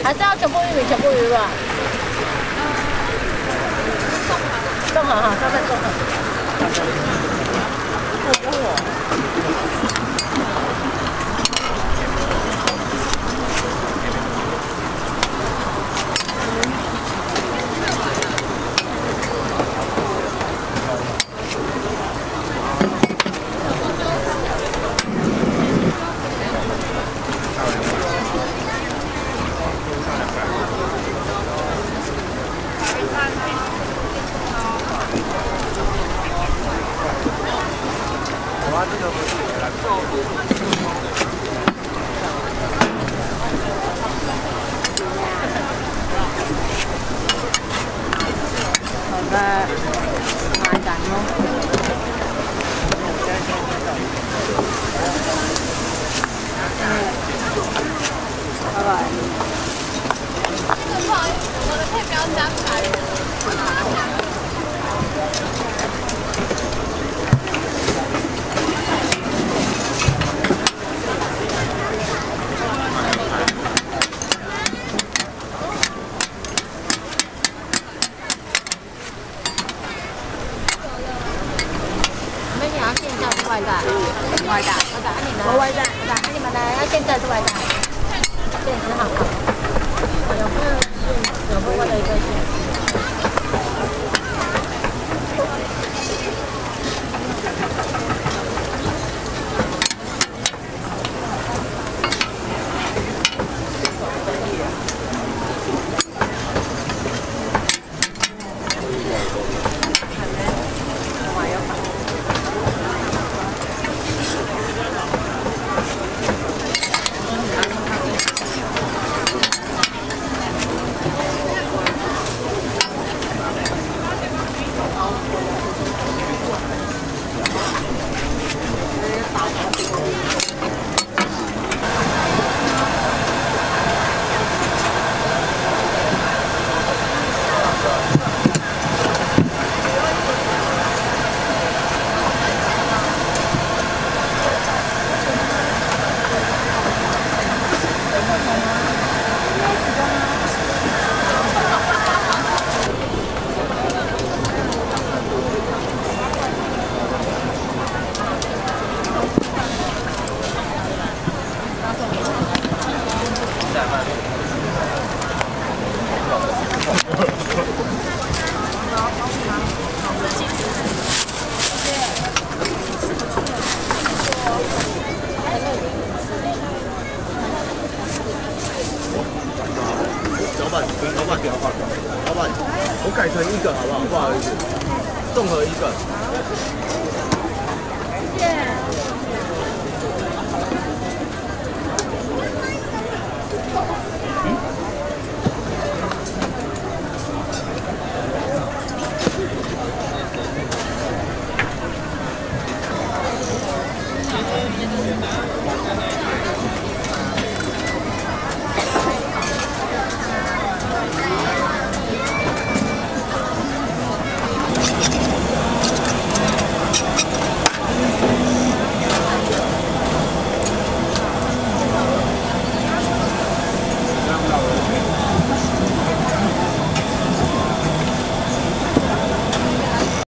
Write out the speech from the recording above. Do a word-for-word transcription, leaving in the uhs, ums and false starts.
还是要全部玉米、全部鱼吧？综合哈，三份综合。嘅賣緊咯。拜拜。不好意思，我的可以不要加菜。外带，外带，外带，你们我外带，外带，你们呢？要现在是外带，这也是好看。有没有有没有的一个线？ 老板，老板，老板，我改成一个好不好？不好意思，综合一个。